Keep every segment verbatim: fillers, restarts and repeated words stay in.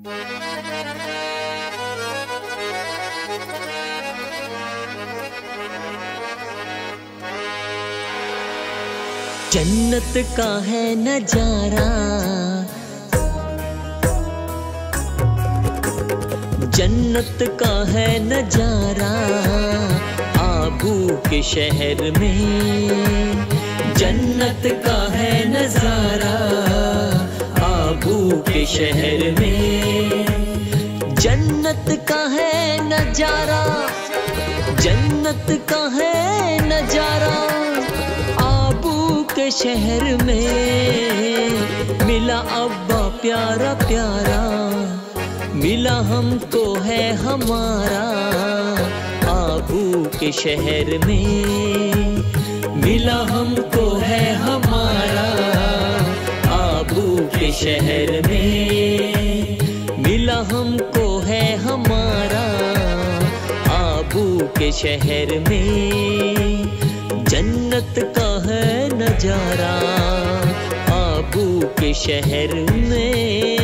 जन्नत का है नजारा, जन्नत का है नजारा आबू के शहर में। जन्नत का है नजारा आबू के शहर में। जन्नत का है नजारा, जन्नत का है नजारा के शहर में। मिला अब्बा प्यारा प्यारा, मिला हमको है हमारा आबू के शहर में। मिला हमको है हमारा आबू के शहर में। मिला हमको है हमारा आबू के शहर में। जन्नत का है नजारा आबू के शहर में।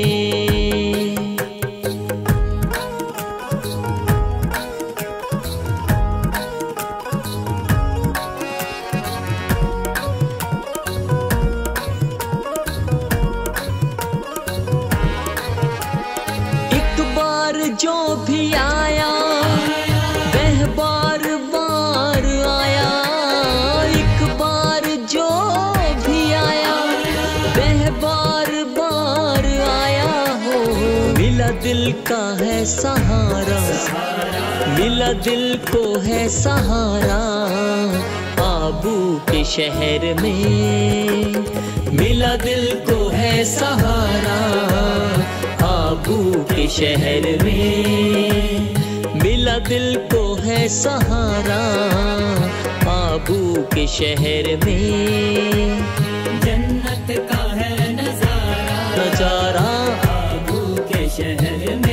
एक बार जो भी आया वह बार बार आया। एक बार जो भी आया वह बार बार आया हो। मिला दिल का है सहारा, मिला दिल को है सहारा आबू के शहर में। मिला दिल को है सहारा आबू के शहर में। मिला दिल को है सहारा आबू के शहर में। जन्नत का है नजारा, नजारा आबू के शहर में।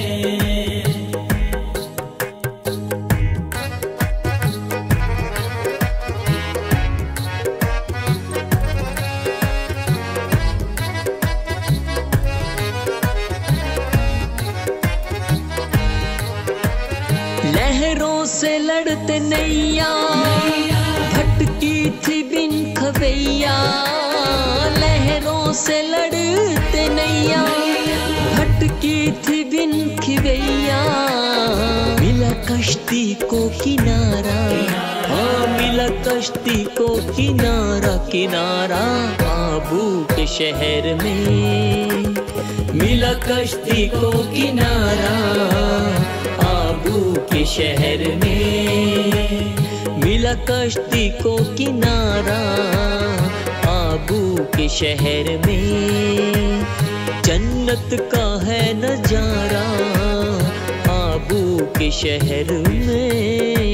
लहरों से लड़ते नैया भटकी थी बिन खवैया। लहरों से लड़ते नैया भटकी थी बिन खवैया। मिला कश्ती को किनारा, हाँ मिला कश्ती को किनारा किनारा आबू के शहर में। मिला कश्ती को किनारा आबू के शहर में। मिला कश्ती को किनारा आबू के शहर में। जन्नत का है नजारा आबू के शहर में।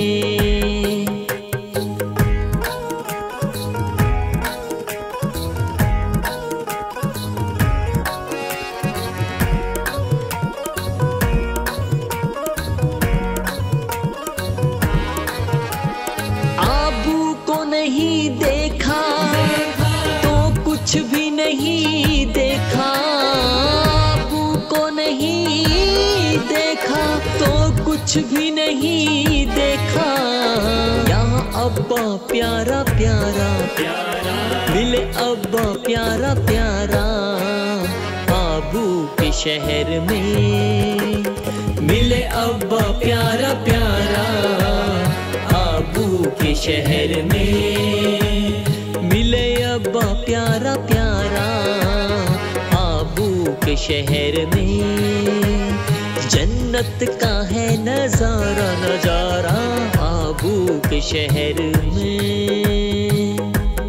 नहीं देखा तो कुछ भी नहीं देखा। आबू को नहीं देखा तो कुछ भी नहीं देखा। यहाँ अब्बा प्यारा प्यारा मिले अब्बा प्यारा प्यारा आबू के शहर में। मिले अब्बा प्यारा प्यारा आबू के शहर में। मिले अब्बा प्यारा प्यारा आबू के शहर में। जन्नत का है नजारा नजारा आबू के शहर में।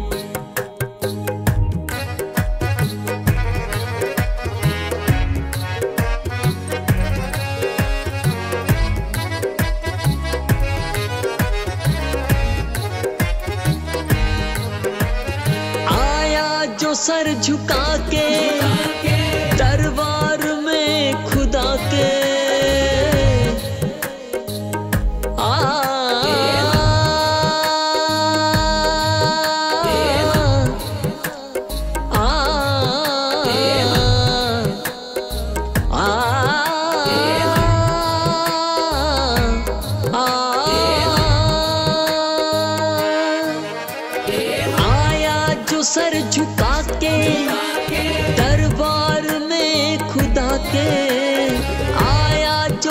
जो सर झुका के दरबार में खुदा के आ, आ, आ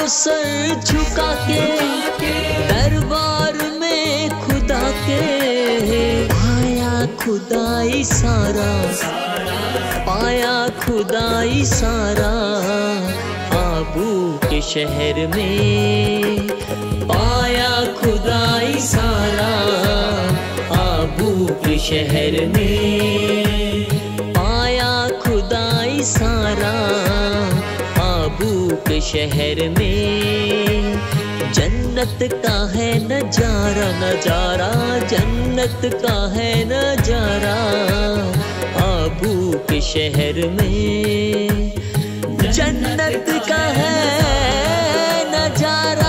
जो सर झुका के दरबार में खुदा के, पाया खुदाई सारा, पाया खुदाई सारा आबू के शहर में, पाया खुदाई सारा आबू के शहर में, पाया खुदाई सारा आबू के शहर में। जन्नत का है नजारा, नजारा जन्नत का है नजारा आबू के शहर में, जन्नत का है नजारा,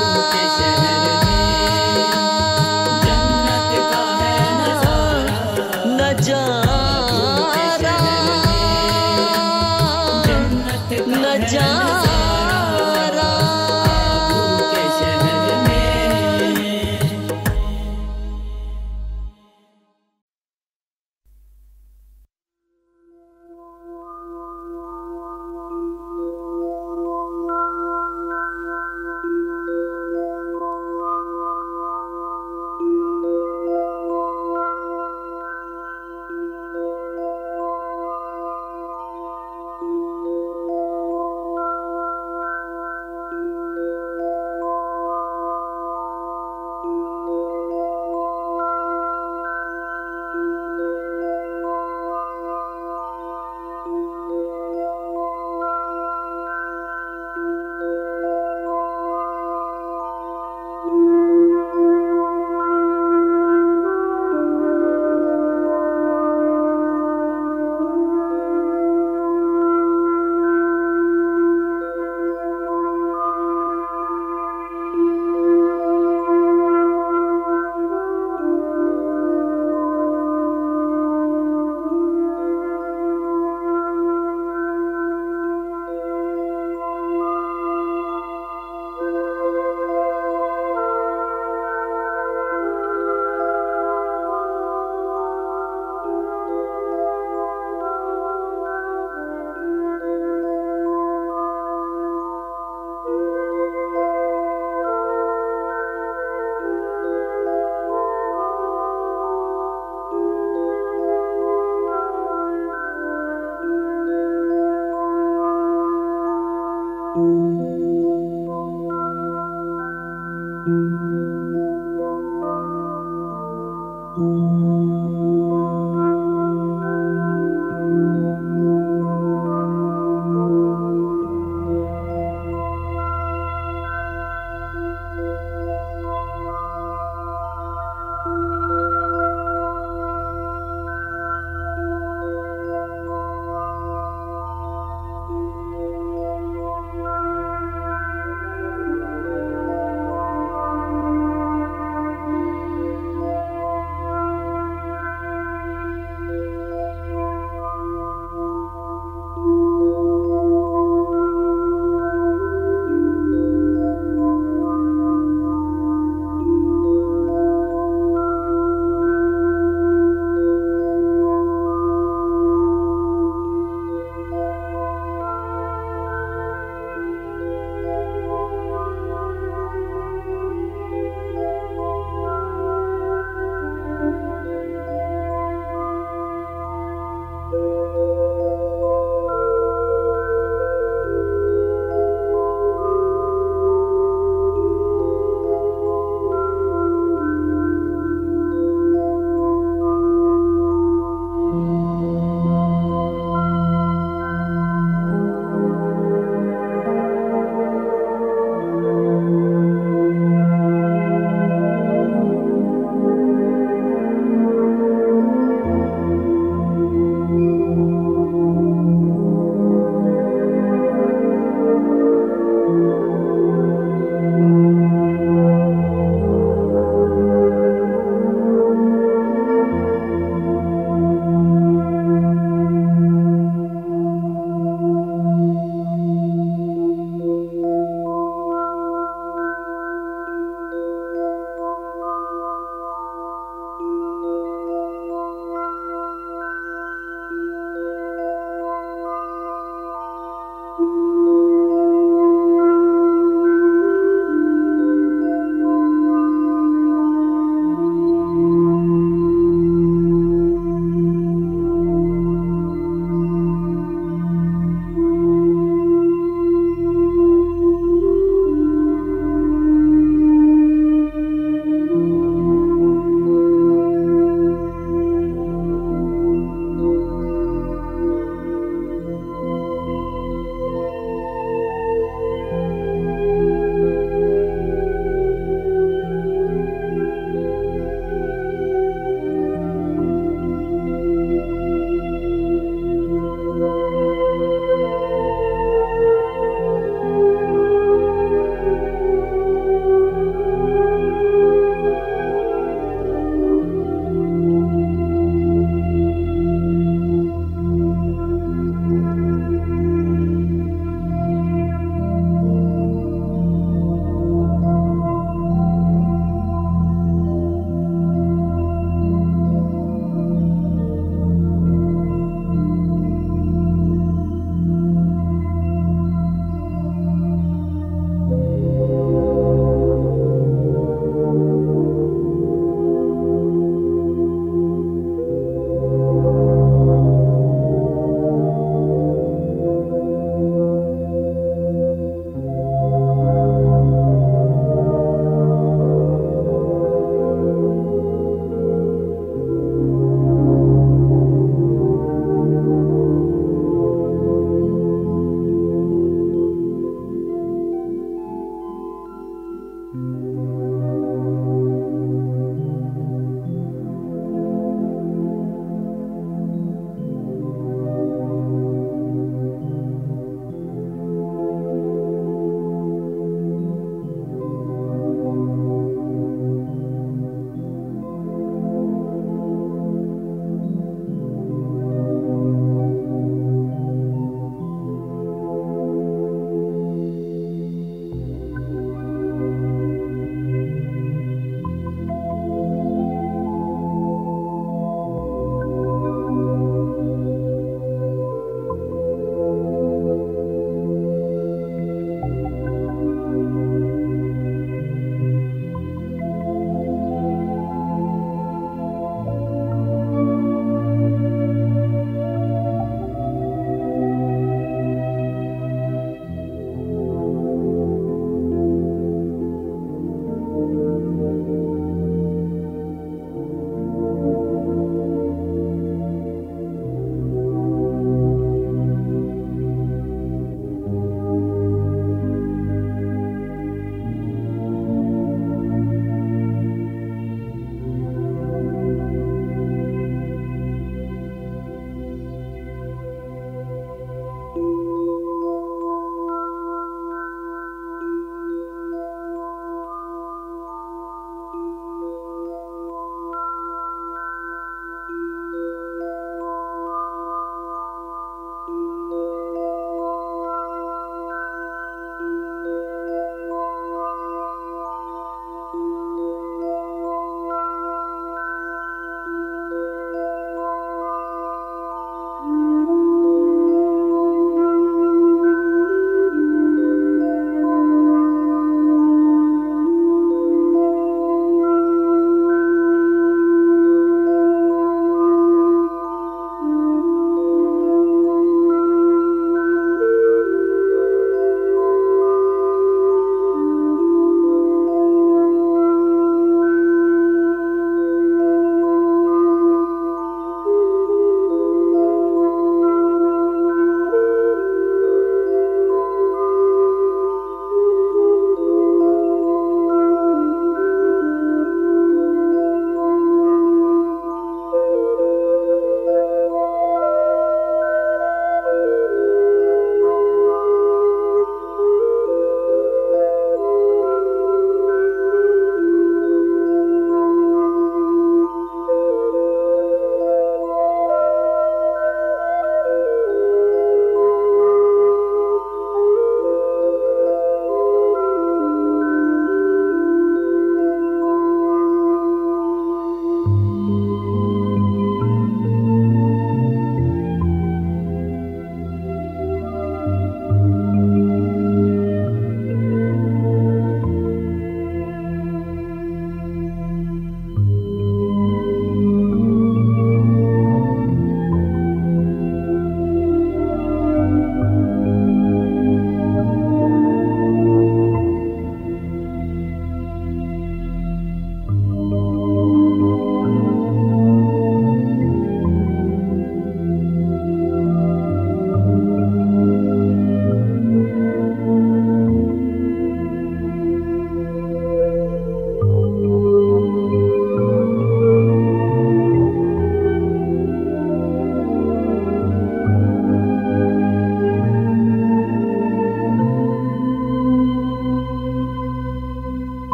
नजारा, नजारा।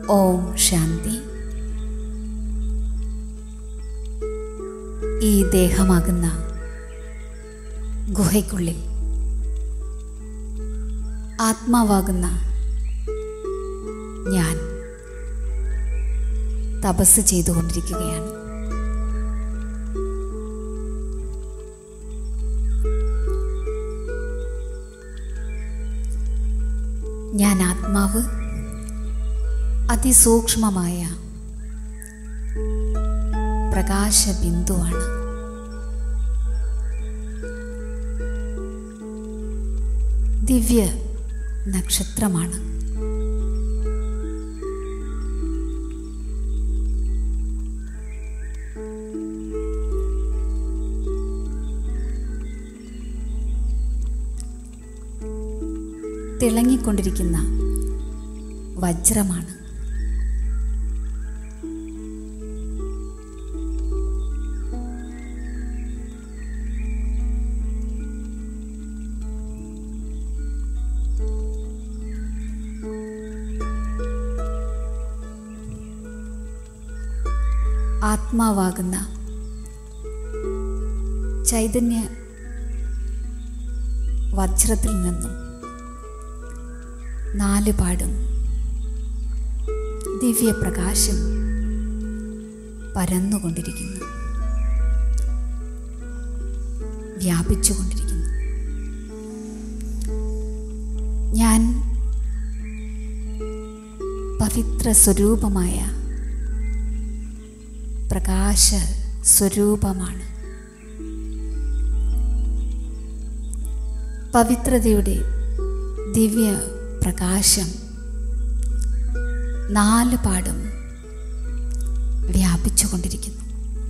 ഓം ശാന്തി. ഈ ദേഹമാകുന്ന ഗുഹയ്ക്കുള്ളിൽ ആത്മാവാകുന്ന ഞാൻ തപസ് ചെയ്തുകൊണ്ടിരിക്കുകയാണ്. ഞാൻ ആത്മാവ് അതിസൂക്ഷ്മമായ പ്രകാശബിന്ദുവാണ്. ദിവ്യ നക്ഷത്രമാണ്. തിളങ്ങിക്കൊണ്ടിരിക്കുന്ന വജ്രമാണ്. ആത്മാവാകുന്ന ചൈതന്യ വജ്രത്തിൽ നിന്നും നാല് പാടും ദിവ്യപ്രകാശം പരന്നുകൊണ്ടിരിക്കുന്നു, വ്യാപിച്ചുകൊണ്ടിരിക്കുന്നു. ഞാൻ പവിത്ര സ്വരൂപമായ പ്രകാശ സ്വരൂപമാണ്. പവിത്രതയുടെ ദിവ്യ പ്രകാശം നാല് പാടും വ്യാപിച്ചുകൊണ്ടിരിക്കുന്നു.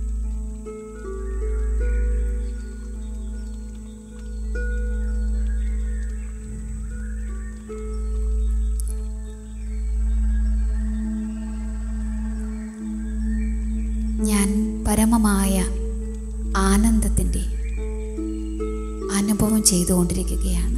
ഞാൻ പരമമായ ആനന്ദത്തിൻ്റെ അനുഭവം ചെയ്തുകൊണ്ടിരിക്കുകയാണ്.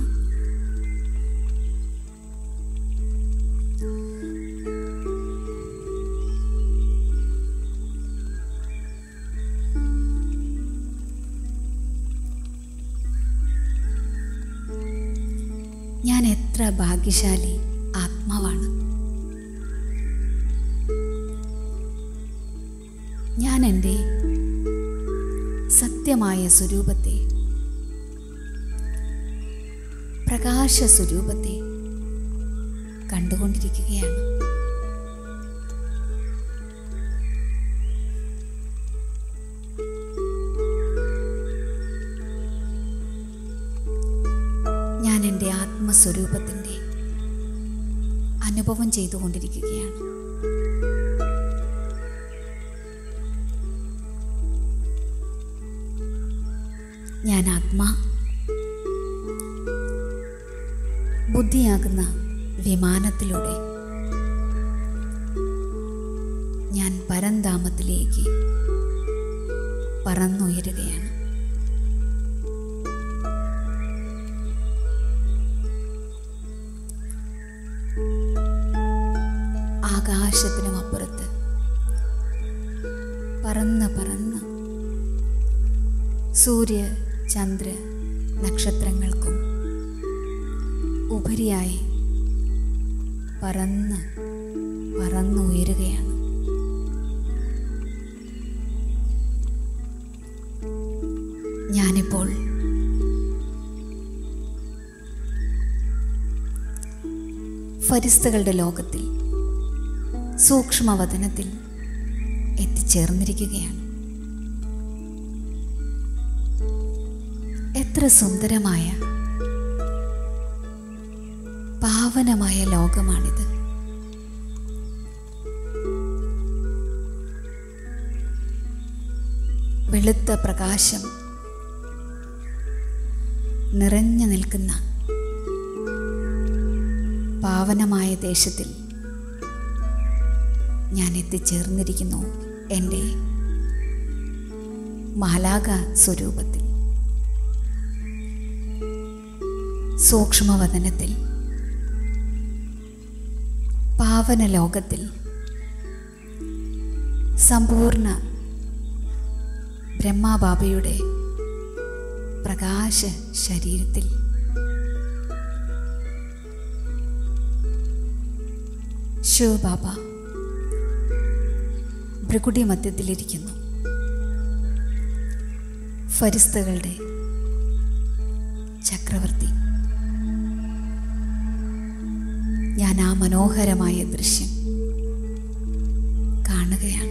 ഞാൻ എത്ര ഭാഗ്യശാലി ആത്മാവാണ്. ഞാൻ എൻ്റെ സത്യമായ സ്വരൂപത്തെ, പ്രകാശ സ്വരൂപത്തെ കണ്ടുകൊണ്ടിരിക്കുകയാണ്. ഞാൻ എൻ്റെ ആത്മസ്വരൂപത്തിൻ്റെ അനുഭവം ചെയ്തുകൊണ്ടിരിക്കുകയാണ്. ഞാൻ ആത്മാ ബുദ്ധിയാകുന്ന വിമാനത്തിലൂടെ ഞാൻ പരന്ധാമത്തിലേക്ക് പറന്നുയരുകയാണ്. ആകാശത്തിനും അപ്പുറത്ത് പറന്ന് പറന്ന് സൂര്യ ചന്ദ്ര നക്ഷത്രങ്ങൾക്കും ഉപരിയായി പറന്ന് പറന്നുയരുകയാണ്. ഞാനിപ്പോൾ ഫരിസ്തകളുടെ ലോകത്തിൽ സൂക്ഷ്മവതനത്തിൽ എത്തിച്ചേർന്നിരിക്കുകയാണ്. എത്ര സുന്ദരമായ പാവനമായ ലോകമാണിത്. വെളുത്ത പ്രകാശം നിറഞ്ഞു നിൽക്കുന്ന പാവനമായ ദേശത്തിൽ ഞാൻ എത്തിച്ചേർന്നിരിക്കുന്നു. എൻ്റെ മാലാഖ സ്വരൂപത്തിൽ, സൂക്ഷ്മവതനത്തിൽ, പാവന ലോകത്തിൽ സമ്പൂർണ്ണ ബ്രഹ്മാബാബയുടെ പ്രകാശ ശരീരത്തിൽ ശിവബാബ ഭൃകുടി മധ്യത്തിലിരിക്കുന്നു. ഫരിസ്തകളുടെ ചക്രവർത്തി. ഞാൻ ആ മനോഹരമായ ദൃശ്യം കാണുകയാണ്.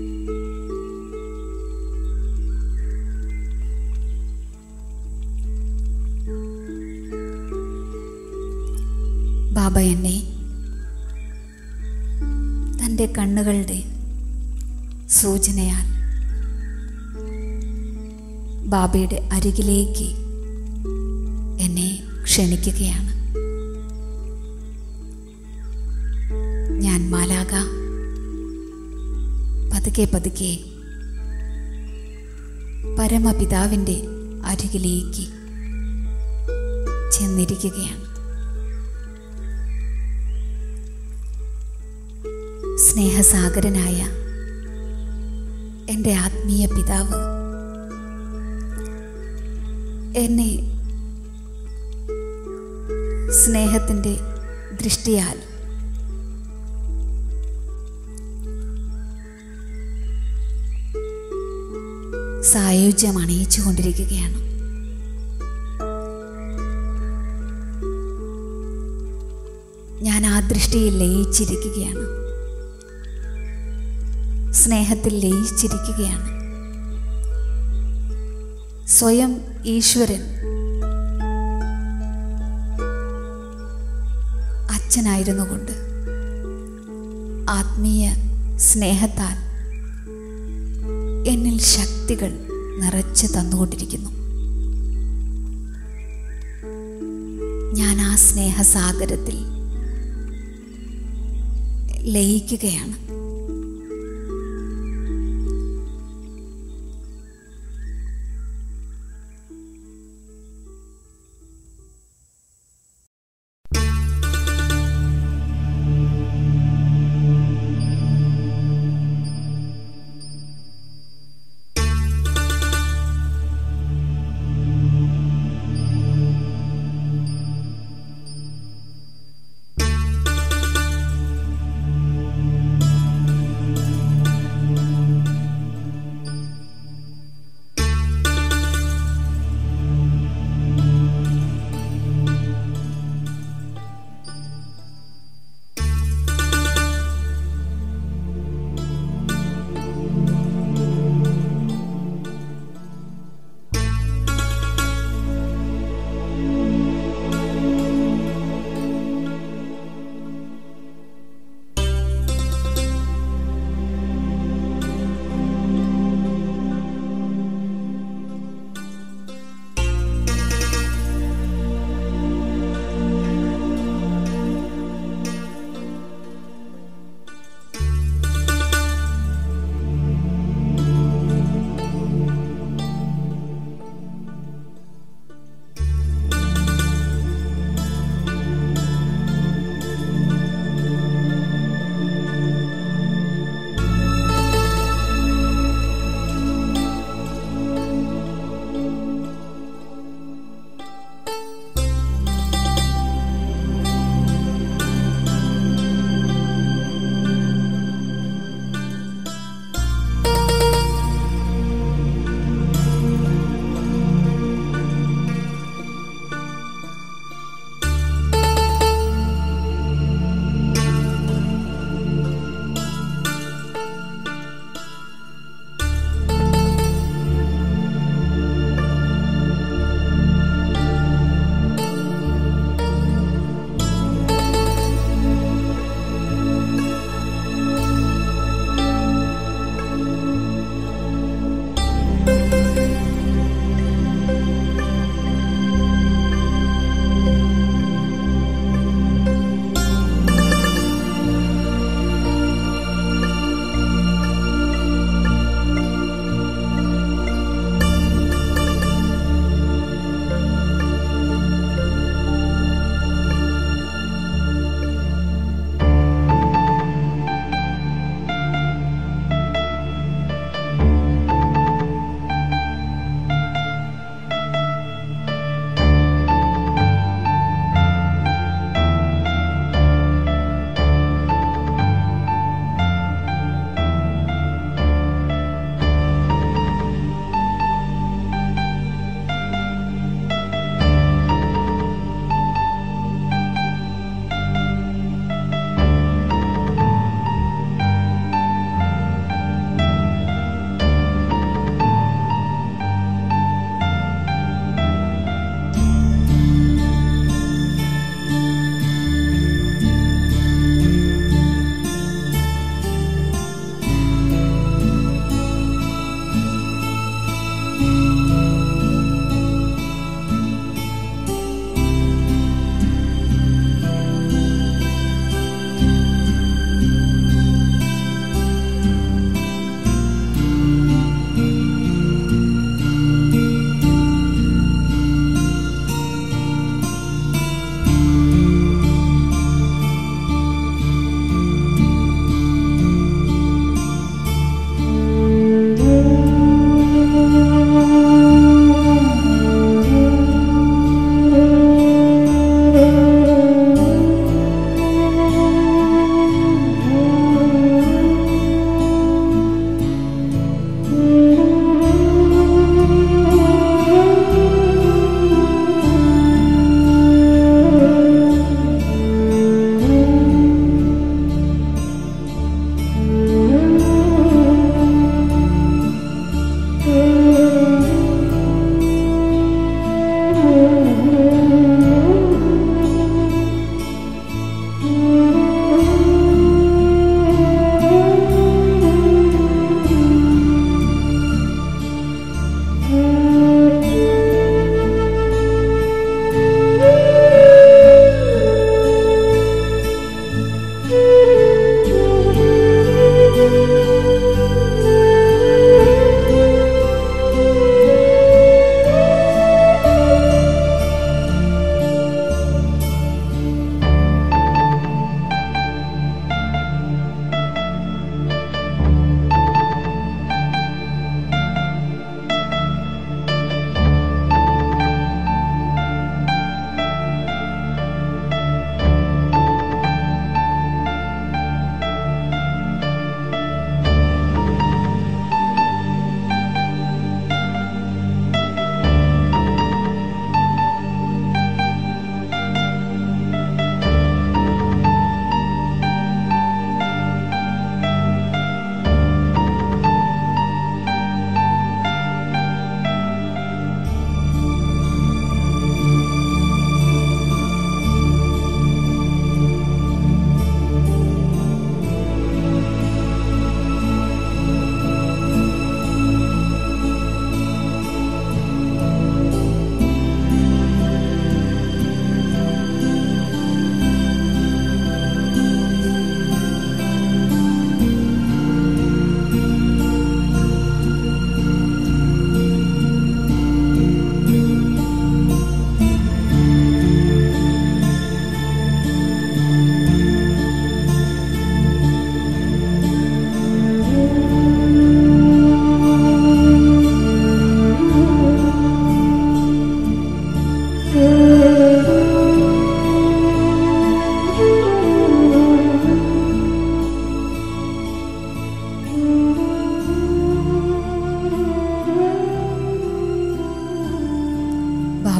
ബാബ എന്നെ തൻ്റെ കണ്ണുകളുടെ സൂചനയാൽ ബാബയുടെ അരികിലേക്ക് എന്നെ ക്ഷണിക്കുകയാണ്. ഞാൻ മാലാക പതുക്കെ പതുക്കെ പരമപിതാവിൻ്റെ അരികിലേക്ക് ചെന്നിരിക്കുകയാണ്. സ്നേഹസാഗരനായ എൻ്റെ ആത്മീയ പിതാവ് എന്നെ സ്നേഹത്തിൻ്റെ ദൃഷ്ടിയാൽ സായുജ്യം അണിയിച്ചു കൊണ്ടിരിക്കുകയാണ്. ഞാൻ ആ ദൃഷ്ടിയിൽ ലയിച്ചിരിക്കുകയാണ്, സ്നേഹത്തിൽ ലയിച്ചിരിക്കുകയാണ്. സ്വയം ഈശ്വരൻ അച്ഛനായിരുന്നുകൊണ്ട് ആത്മീയ സ്നേഹത്താൽ എന്നിൽ ശക്തികൾ നിറച്ച് തന്നുകൊണ്ടിരിക്കുന്നു. ഞാൻ ആ സ്നേഹസാഗരത്തിൽ ലയിക്കുകയാണ്.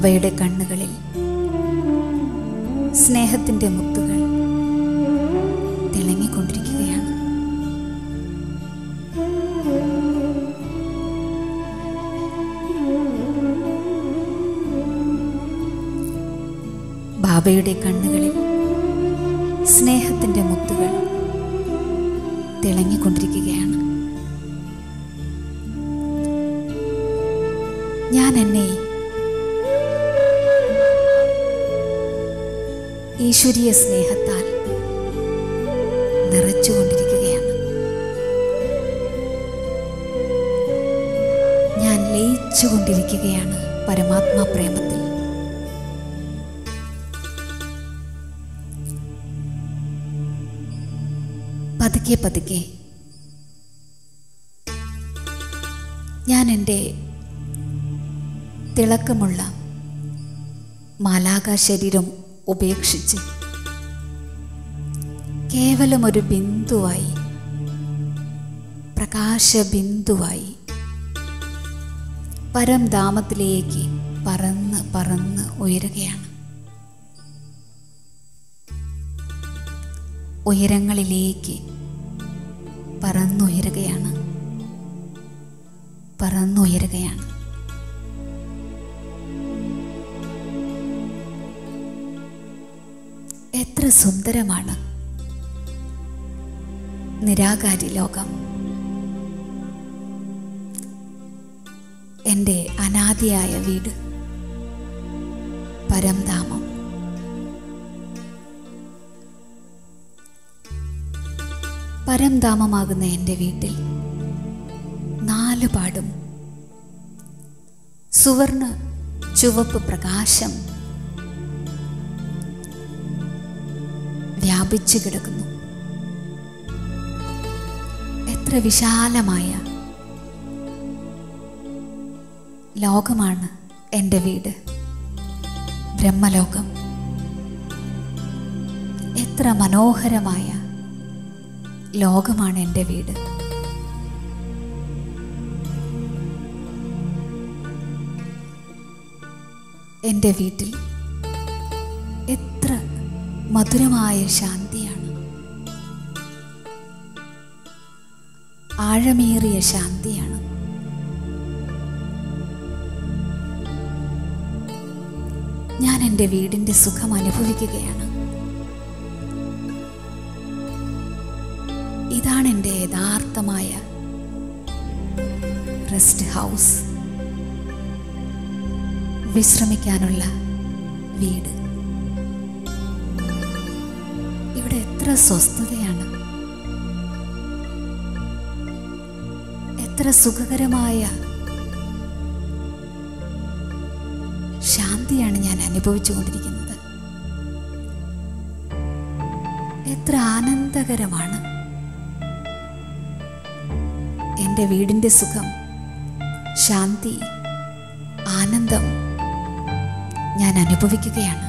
ബാബയുടെ കണ്ണുകളിൽ സ്നേഹത്തിൻ്റെ മുത്തുകൾ തിളങ്ങിക്കൊണ്ടിരിക്കുകയാണ്. ബാബയുടെ കണ്ണുകളിൽ സ്നേഹത്തിൻ്റെ മുത്തുകൾ തിളങ്ങിക്കൊണ്ടിരിക്കുകയാണ്. ഞാൻ എന്നെ ഈശ്വരീയ സ്നേഹത്താൽ നിറച്ചുകൊണ്ടിരിക്കുകയാണ്. ഞാൻ ലയിച്ചുകൊണ്ടിരിക്കുകയാണ് പരമാത്മാ പ്രേമത്തിൽ. പതുക്കെ പതുക്കെ ഞാൻ എൻ്റെ തിളക്കമുള്ള മാലാഖ ശരീരം ഉപേക്ഷിച്ച് കേവലം ഒരു ബിന്ദുവായി, പ്രകാശബിന്ദുവായി പരംധാമത്തിലേക്ക് പറന്ന് പറന്ന് ഉയരുകയാണ്. ഉയരങ്ങളിലേക്ക് പറന്നുയരുകയാണ്, പറന്നുയരുകയാണ്. എത്ര സുന്ദരമാണ് നിരാകാരി ലോകം. എൻ്റെ അനാദിയായ വീട്, പരംധാമം. പരംധാമമാകുന്ന എൻ്റെ വീട്ടിൽ നാലുപാടും സുവർണ ചുവപ്പ് പ്രകാശം വ്യാപിച്ചു കിടക്കുന്നു. എത്ര വിശാലമായ ലോകമാണ് എൻ്റെ വീട്, ബ്രഹ്മലോകം. എത്ര മനോഹരമായ ലോകമാണ് എൻ്റെ വീട്. എൻ്റെ വീട്ടിൽ എത്ര മധുരമായ ശാന്തിയാണ്, ആഴമേറിയ ശാന്തിയാണ്. ഞാൻ എൻ്റെ വീടിൻ്റെ സുഖം അനുഭവിക്കുകയാണ്. ഇതാണ് എൻ്റെ യഥാർത്ഥമായ റെസ്റ്റ് ഹൗസ്, വിശ്രമിക്കാനുള്ള വീട്. ഇവിടെ എത്ര സ്വസ്ഥതയാണ്, എത്ര സുഖകരമായ ശാന്തിയാണ് ഞാൻ അനുഭവിച്ചു കൊണ്ടിരിക്കുന്നത്. എത്ര ആനന്ദകരമാണ് എൻ്റെ വീടിൻ്റെ സുഖം, ശാന്തി, ആനന്ദം ഞാൻ അനുഭവിക്കുകയാണ്.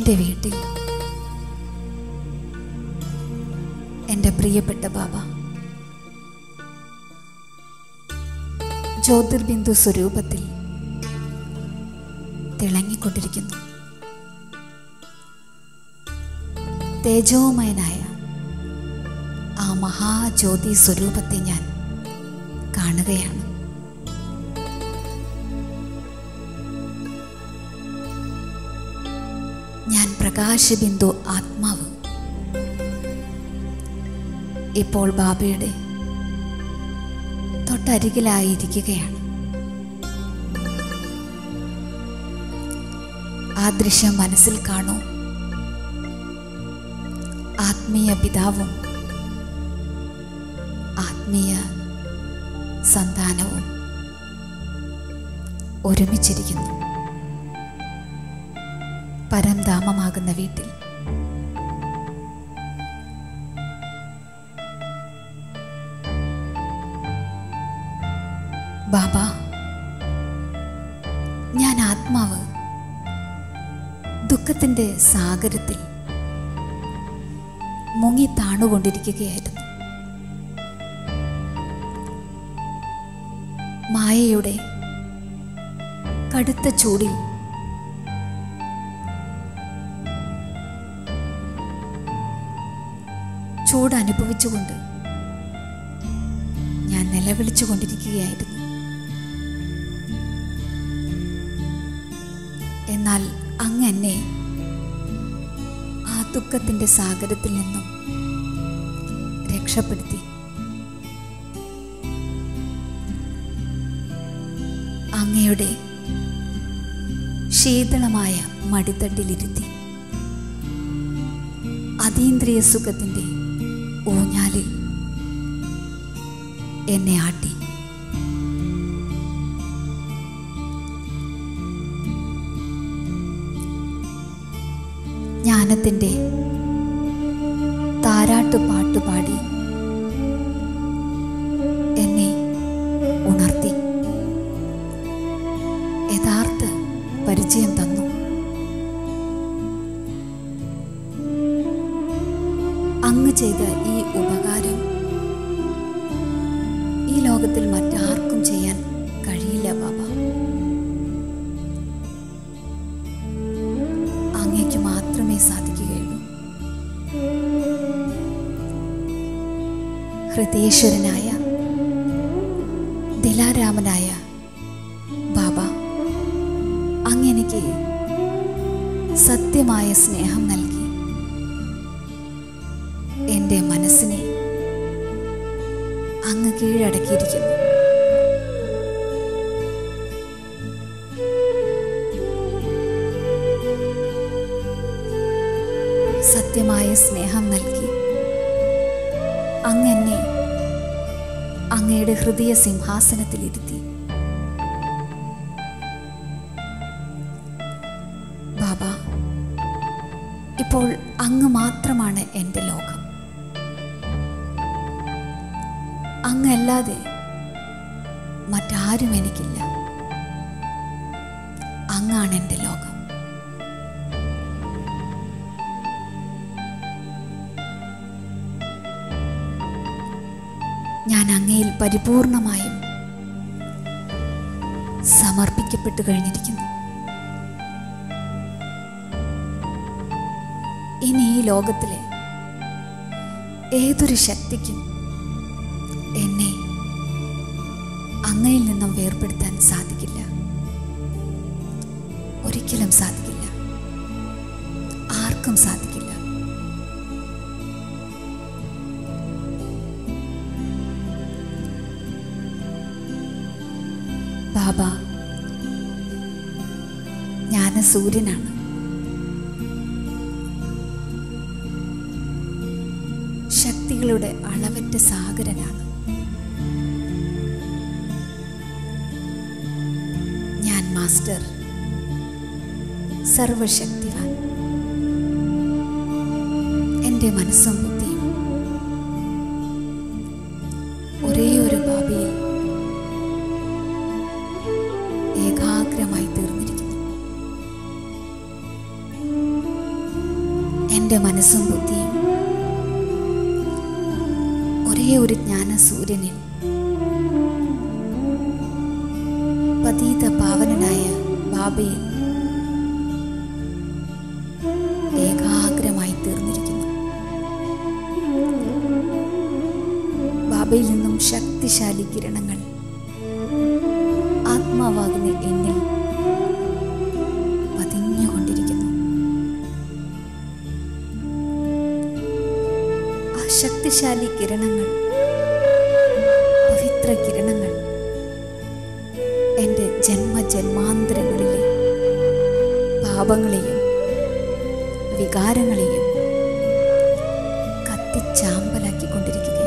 എൻ്റെ വീട്ടിൽ എൻ്റെ പ്രിയപ്പെട്ട ബാബ ജ്യോതിർബിന്ദു സ്വരൂപത്തിൽ തിളങ്ങിക്കൊണ്ടിരിക്കുന്നു. തേജോമയനായ ആ മഹാജ്യോതി സ്വരൂപത്തെ ഞാൻ കാണുകയാണ്. ഞാൻ പ്രകാശബിന്ദു ആത്മാവ് ഇപ്പോൾ ബാബയുടെ തൊട്ടരികിലായിരിക്കുകയാണ്. ആ ദൃശ്യം മനസ്സിൽ കാണൂ. ആത്മീയ പിതാവും ആത്മീയ സന്താനവും ഒരുമിച്ചിരിക്കുന്നു പരംധാമമാകുന്ന വീട്ടിൽ. ബാബ, ഞാൻ ആത്മാവ് ദുഃഖത്തിൻ്റെ സാഗരത്തിൽ മുങ്ങി താണുകൊണ്ടിരിക്കുകയായിരുന്നു. മായയുടെ കടുത്ത ചൂടിൽ ചൂട് അനുഭവിച്ചുകൊണ്ട് ഞാൻ നിലവിളിച്ചു കൊണ്ടിരിക്കുകയായിരുന്നു. എന്നാൽ അങ്ങ് എന്നെ ആ ദുഃഖത്തിൻ്റെ സാഗരത്തിൽ നിന്നും രക്ഷപ്പെടുത്തി. അങ്ങയുടെ ശീതളമായ മടിത്തട്ടിലിരുത്തി അതീന്ദ്രിയ സുഖത്തിൻ്റെ ഊഞ്ഞാലിൽ എന്നെ ആട്ടി. ജ്ഞാനത്തിൻ്റെ താരാട്ട് പാട്ടുപാടി എന്നെ ഉണർത്തി യഥാർത്ഥ പരിചയം തന്നു. അങ്ങ് ചെയ്ത ഈ ഉപകാരം ഈ ലോകത്തിൽ മറ്റാർക്കും ചെയ്യാൻ കഴിയില്ല ബാബ. അങ്ങേക്ക് മാത്രമേ സാധിക്കുകയുള്ളൂ. ഹൃദയേശ്വരനായ ദിലാരാമനായ ബാബ, അങ്ങെനിക്ക് സത്യമായ സ്നേഹം നൽകി എൻ്റെ മനസ്സിനെ അങ്ങ് കീഴടക്കിയിരിക്കുന്നു. സത്യമായ സ്നേഹം നൽകി അങ്ങ് എന്നെ അങ്ങയുടെ ഹൃദയ സിംഹാസനത്തിലിരുത്തി. ബാബ, ഇപ്പോൾ അങ്ങ് മാത്രമാണ് എൻ്റെ ലോകം. അങ്ങല്ലാതെ മറ്റാരും എനിക്കില്ല. അങ്ങാണ് എൻ്റെ ലോകം. ഞാൻ അങ്ങയിൽ പരിപൂർണമായും സമർപ്പിക്കപ്പെട്ടു കഴിഞ്ഞിരിക്കുന്നു. ഇനി ഈ ലോകത്തിലെ ഏതൊരു ശക്തിക്കും എന്നെ അങ്ങയിൽ നിന്നും വേർപെടുത്താൻ സാധിക്കില്ല. ഒരിക്കലും സാധിക്കില്ല. ആർക്കും സാധിക്കില്ല. ബാബ, ജ്ഞാന സൂര്യനാണ്. ശക്തികളുടെ അളവറ്റ സാഗരനാണ്. ഞാൻ മാസ്റ്റർ, സർവശക്തിവാൻ. എൻ്റെ മനസ്സും ബുദ്ധിയും ഒരേ ഒരു ബാബയിൽ ഏകാഗ്രമായി തീർന്നിരിക്കുന്നു. എൻ്റെ മനസ്സും ബുദ്ധിയും ഒരേ ഒരു ജ്ഞാന സൂര്യനിൽ പതീത പാവനനായ ബാബയിൽ ഏകാഗ്രമായി തീർന്നിരിക്കുന്നു. ബാബയിൽ നിന്നും ശക്തിശാലി കിരണങ്ങൾ ആത്മാവാകുന്ന എന്നിൽ പതിഞ്ഞുകൊണ്ടിരിക്കുന്നു. ആ ശക്തിശാലി കിരണങ്ങൾ, പവിത്ര കിരണങ്ങൾ എൻ്റെ ജന്മജന്മാന്തരങ്ങളിലെ പാപങ്ങളെയും വികാരങ്ങളെയും കത്തിച്ചാമ്പലാക്കിക്കൊണ്ടിരിക്കുകയാണ്.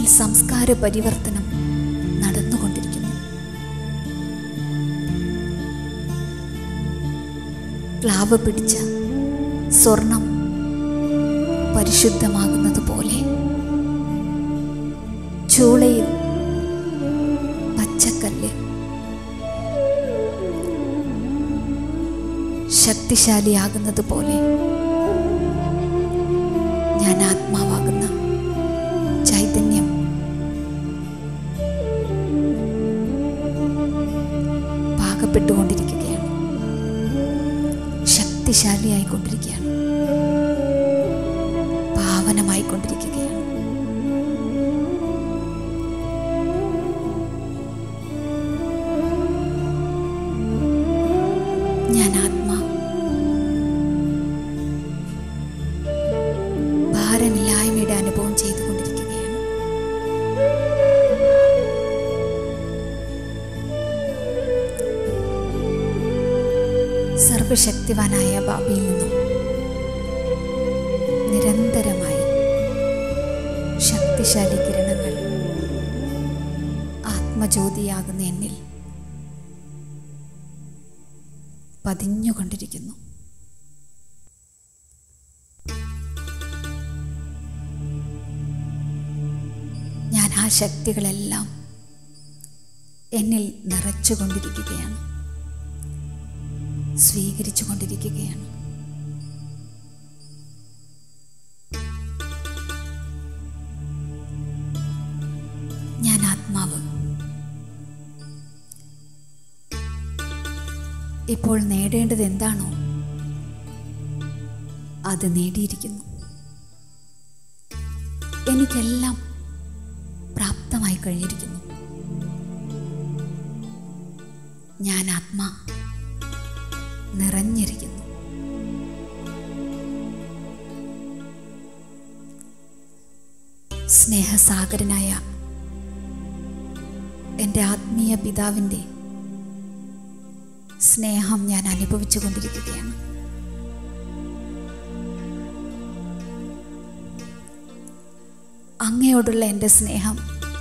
എന്നിൽ സംസ്കാര പരിവർത്തനം നടന്നുകൊണ്ടിരിക്കുന്നു. പ്ലാവ് പിടിച്ച സ്വർണം പരിശുദ്ധമാകുന്നത് പോലെ ചൂളയിൽ പച്ചക്കല്ല് ശക്തിശാലിയാകുന്നത് പോലെ ഞാൻ ആത്മാവാകുന്ന ചൈതന്യം പാകപ്പെട്ടുകൊണ്ടിരിക്കുകയാണ്, ശക്തിശാലിയായിക്കൊണ്ടിരിക്കുകയാണ്, പാവനമായിക്കൊണ്ടിരിക്കുകയാണ്. ഞാൻ ആത്മാ ഭാരമില്ലായ്മയുടെ അനുഭവം ചെയ്തുകൊണ്ടിരിക്കുകയാണ്. സർവശക്തിവാനായ ബാബയിൽ നിന്നും നിരന്തരമായി ശക്തിശാലി കിരണങ്ങൾ ആത്മജ്യോതിയാകുന്ന എന്നിൽ പതിഞ്ഞുകൊണ്ടിരിക്കുന്നു. ഞാൻ ആ ശക്തികളെല്ലാം എന്നിൽ നിറച്ചുകൊണ്ടിരിക്കുകയാണ്, സ്വീകരിച്ചു കൊണ്ടിരിക്കുകയാണ്. ഞാൻ ആത്മാവ് ഇപ്പോൾ നേടേണ്ടത് എന്താണോ അത് നേടിയിരിക്കുന്നു. എനിക്കെല്ലാം പ്രാപ്തമായി കഴിഞ്ഞിരിക്കുന്നു. ഞാൻ ആത്മാ നിറഞ്ഞിരിക്കുന്നു. സ്നേഹസാഗരനായ എൻ്റെ ആത്മീയ പിതാവിൻ്റെ സ്നേഹം ഞാൻ അനുഭവിച്ചു കൊണ്ടിരിക്കുകയാണ്. അങ്ങയോടുള്ള എൻ്റെ സ്നേഹം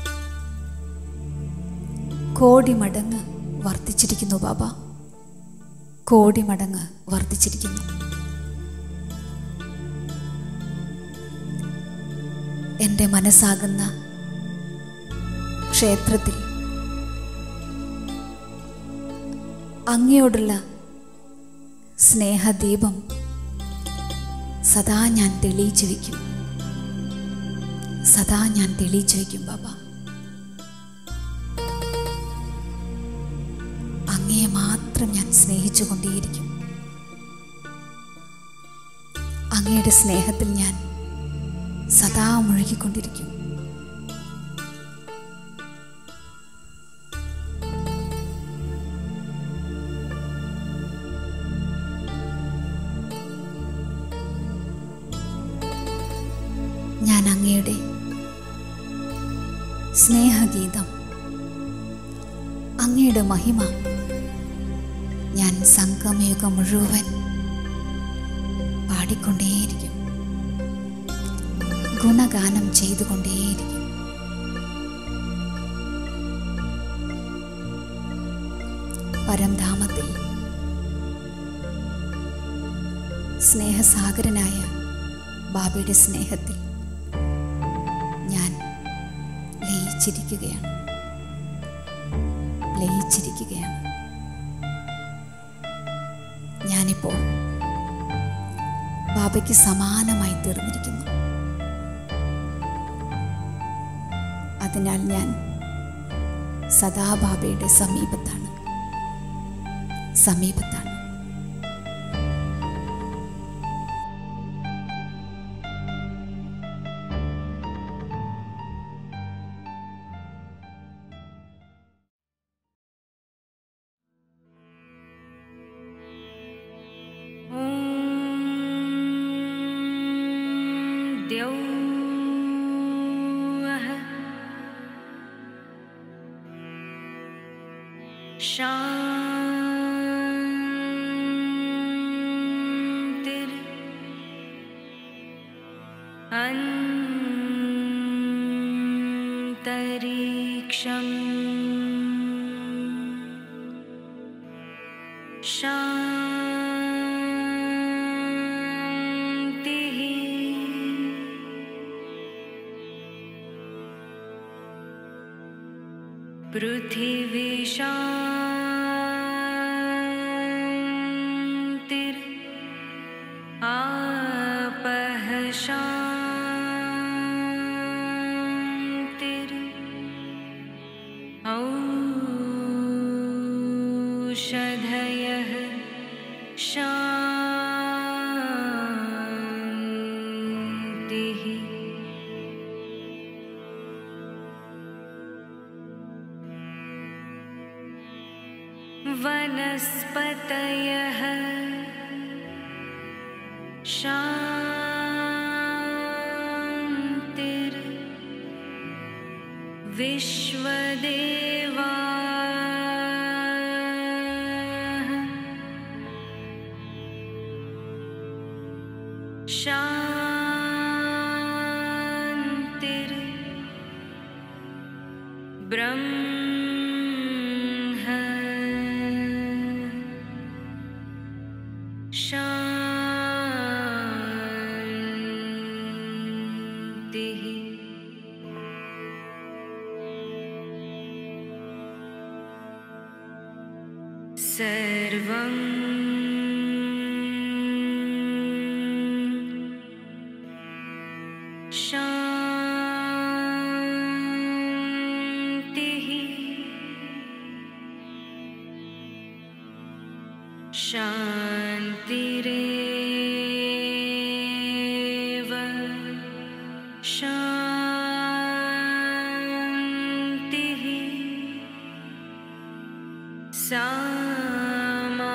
കോടി മടങ്ങ് വർദ്ധിച്ചിരിക്കുന്നു ബാബ, കോടി മടങ്ങ് വർദ്ധിച്ചിരിക്കുന്നു. എൻ്റെ മനസ്സാകുന്ന ക്ഷേത്രത്തിൽ അങ്ങയോടുള്ള സ്നേഹദീപം സദാ ഞാൻ തെളിയിച്ചു വയ്ക്കും, സദാ ഞാൻ തെളിയിച്ചു വയ്ക്കും ബാബ. അങ്ങയെ മാത്രം ഞാൻ സ്നേഹിച്ചു കൊണ്ടേയിരിക്കും. അങ്ങയുടെ സ്നേഹത്തിൽ ഞാൻ സദാ മുഴുകിക്കൊണ്ടിരിക്കും. ഞാൻ അങ്ങയുടെ സ്നേഹഗീതം, അങ്ങയുടെ മഹിമ ഞാൻ സംഗമയുഗം മുഴുവൻ പാടിക്കൊണ്ടേയിരിക്കും, ഗുണഗാനം ചെയ്തുകൊണ്ടേയിരിക്കും. പരംധാമത്തിൽ സ്നേഹസാഗരനായ ബാബയുടെ സ്നേഹത്തിൽ ഞാൻ ലയിച്ചിരിക്കുകയാണ്, ലയിച്ചിരിക്കുകയാണ്. ഞാനിപ്പോൾ ബാബയ്ക്ക് സമാനമായി തീർന്നിരിക്കുന്നു. അതിനാൽ ഞാൻ സദാ ബാബയുടെ സമീപത്താണ്, സമീപത്താണ്. शांतिर अन्तरिक्षं शान्तरिक्षम् शान्तिः पृथिवी शान्तिर् आपः शान्तिर् औषधयः शान्तिः वनस्पतयः शान्तिर् विश्वदेवाः शान्तिर् ब्रह्म शान्तिः सर्वं शान्तिः शान्तिरेव शान्तिः सामा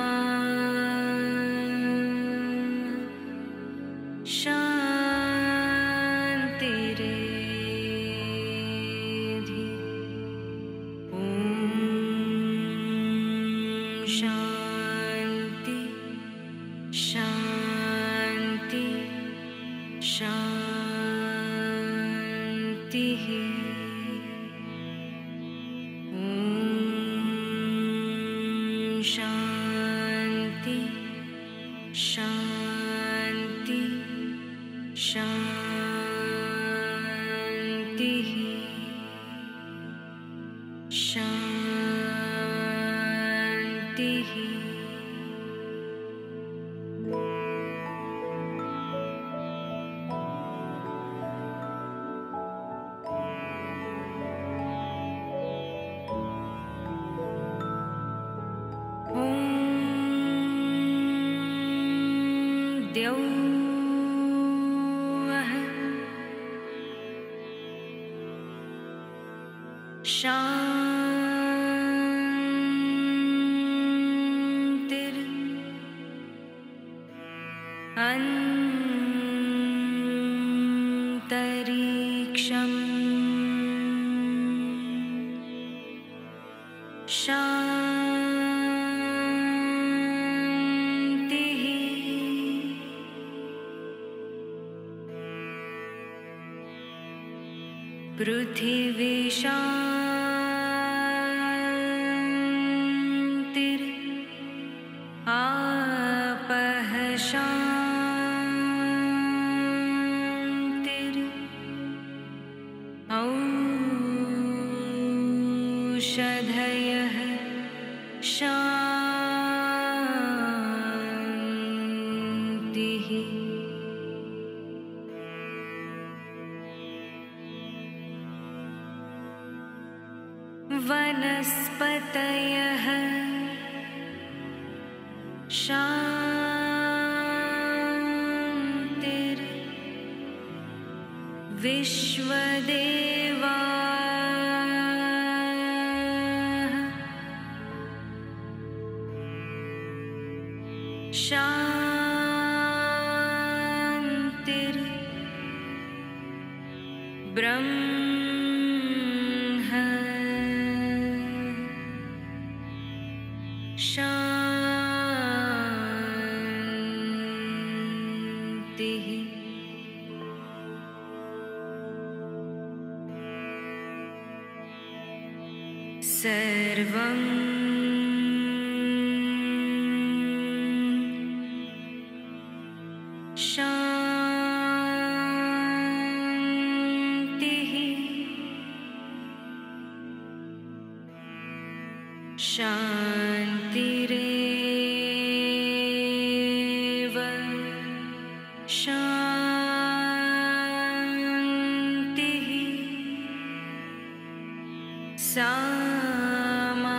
शान्तिरेधि ॐ शान्ति शान्ति शान्तिः ॐ शान्ति शान्ति शान्तिः शान्तिः द्यौः शान्तिर् अन्तरिक्षम् शान्तिः पृथिवी शान्तिर् आपः शान्तिर् औषधयः शान्तिः वनस्पतयः शान्तिर् विश्वदेवाः शान्तिर् ब्रह्म शान्तिः सर्वं शान्तिः शान्तिरेव शान्तिः सा मा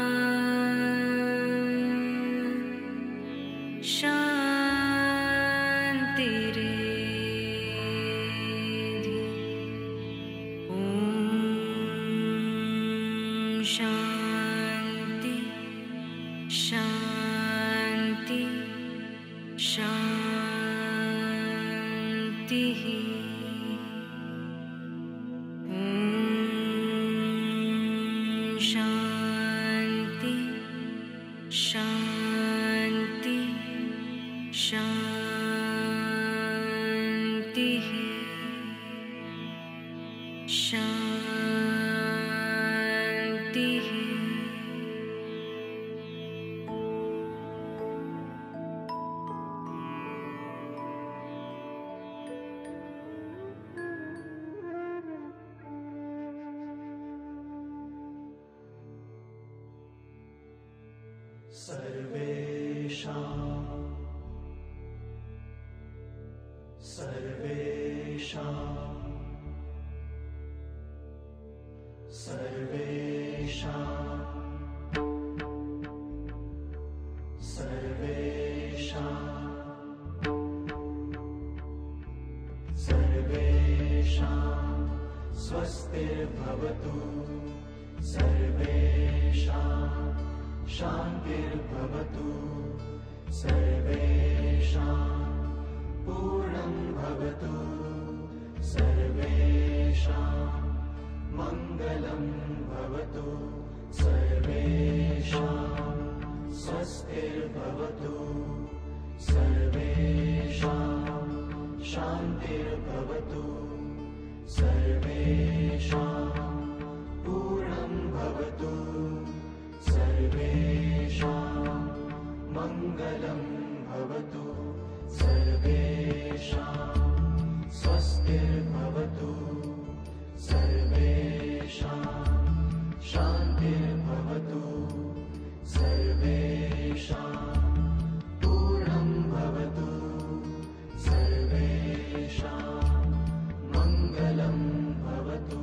शान्तिरेधि। ॐ शान्ति शान्ति शान्तिः। ॐ शान्ति शान्ति शान्तिः शान्तिः। सर्वेषां सर्वेषां सर्वेषां सर्वेषां सर्वेषां स्वस्तिर्भवतु सर्वेषां शान्तिर्भवतु सर्वेषां पूर्णं भवतु सर्वेषां मङ्गलं भवतु सर्वेषां स्वस्तिर्भवतु सर्वेषां शान्तिर्भवतु सर्वेषां पूर्णं भवतु सर्वेषां मङ्गलं भवतु सर्वेषां स्वस्तिर्भवतु सर्वेषां शान्तिर्भवतु सर्वेषां पूर्णं भवतु सर्वेषां मङ्गलं भवतु।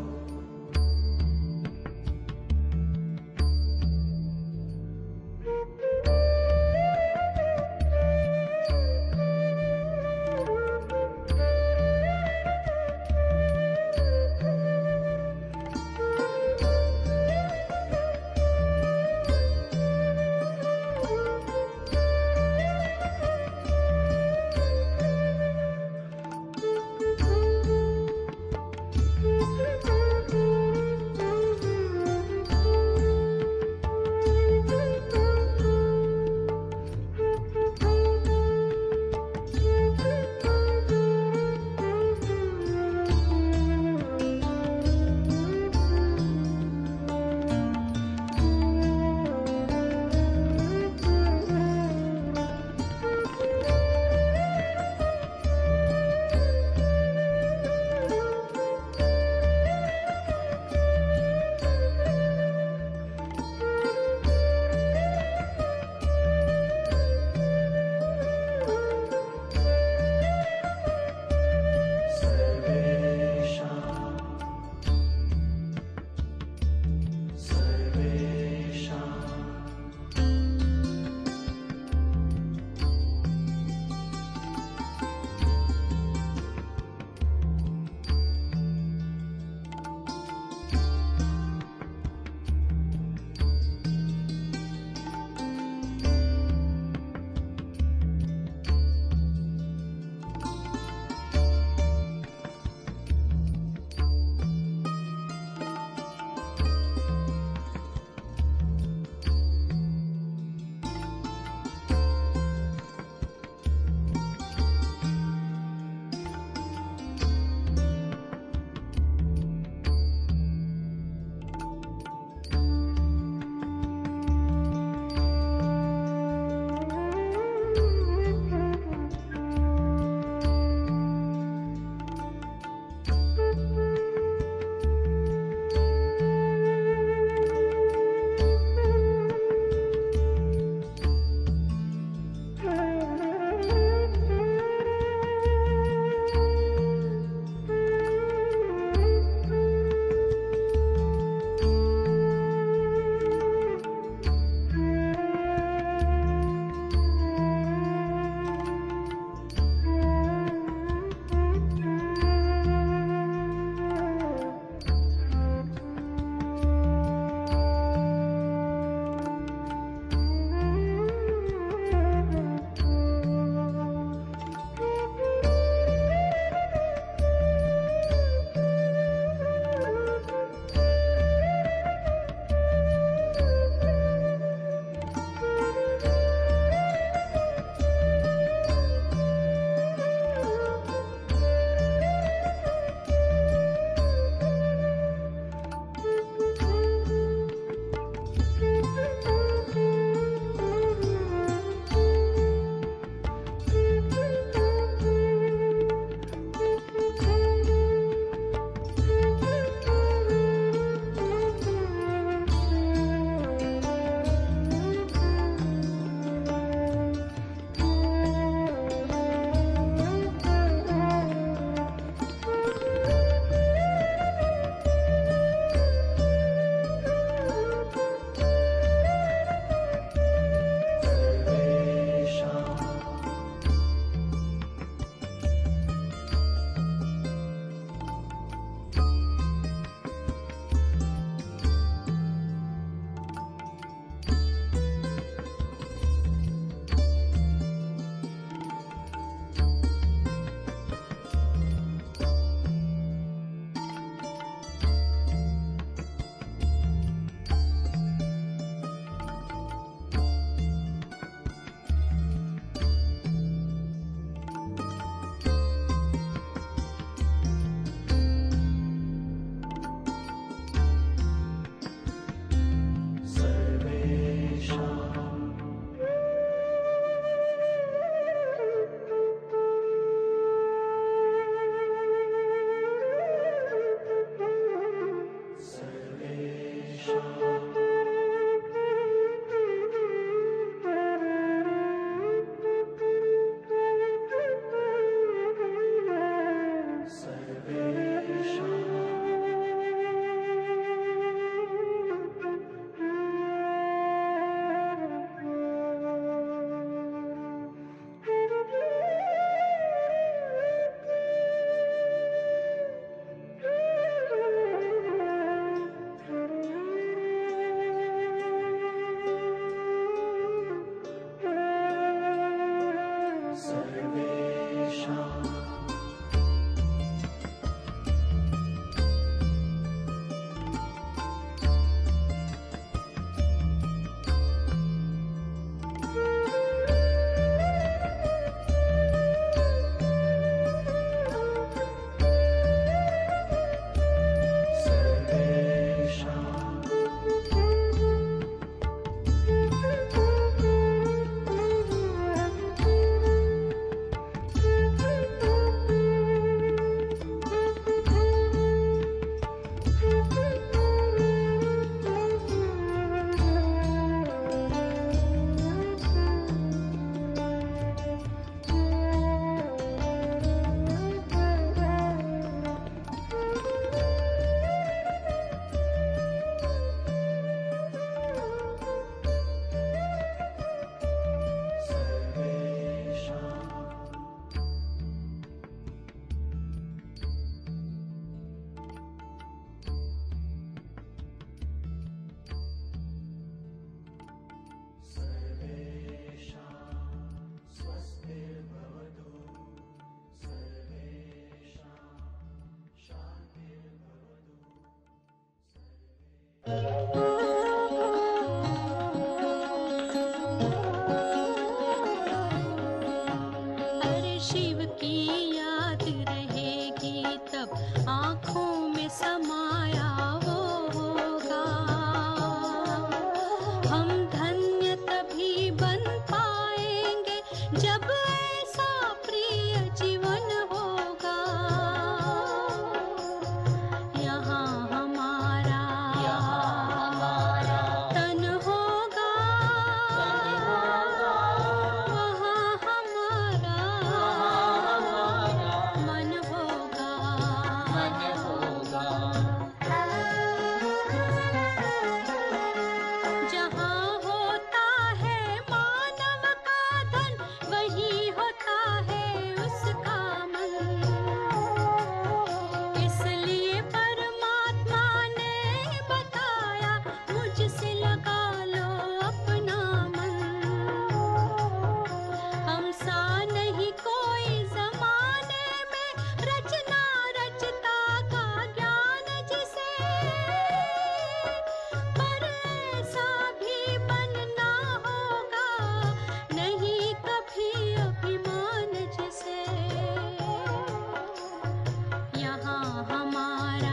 अरे शिव की याद रहेगी तब आँखों में समाया वो होगा। हम धन्य तभी बन पाएंगे जब ऐसा प्रिय जीवन होगा। यहाँ हमारा तन होगा, वहाँ हमारा मन होगा। जहाँ होता है मानव का धन, वहीं होता है उसका मन। इसलिए परमात्मा ने बताया, मुझसे लगा लो अपना मन। हम सा नहीं कोई जमाने में, रचना रचता का ज्ञान जिसे, पर ऐसा भी बनना होगा नहीं कभी अभिमान जिसे। यहाँ हमारा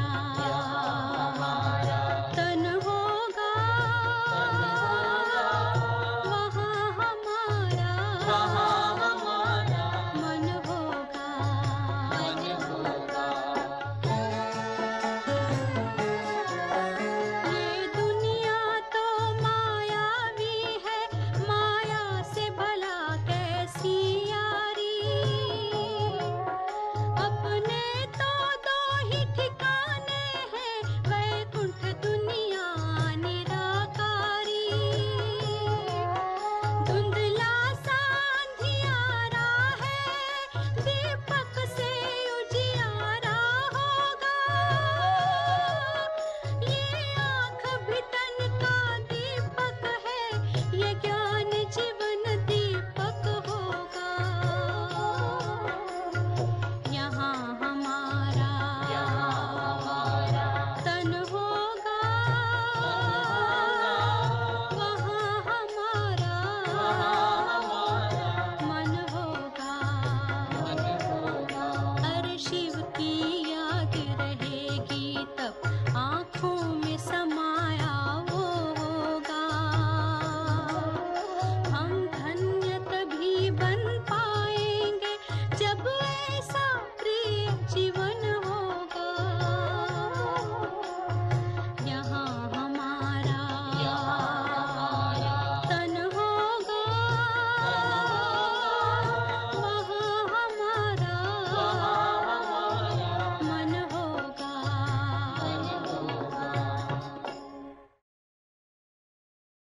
तन होगा, वहाँ हमारा मन होगा। ये दुनिया तो मायावी है, माया से भला कैसी यारी। अपने तो दो ही ठिकाने हैं, वैकुंठ दुनिया निराकारी। धुंधला सा अंधियारा है, दीपक से उजियारा होगा। ये आँख भी तन का दीपक है, ये ज्ञान जीवन दीपक होगा। यहाँ हमारा तन होगा, वहाँ हमारा मन होगा। अरे शिव की याद रहेगी तब आँखों में समाया वो होगा। हम धन्य तभी बन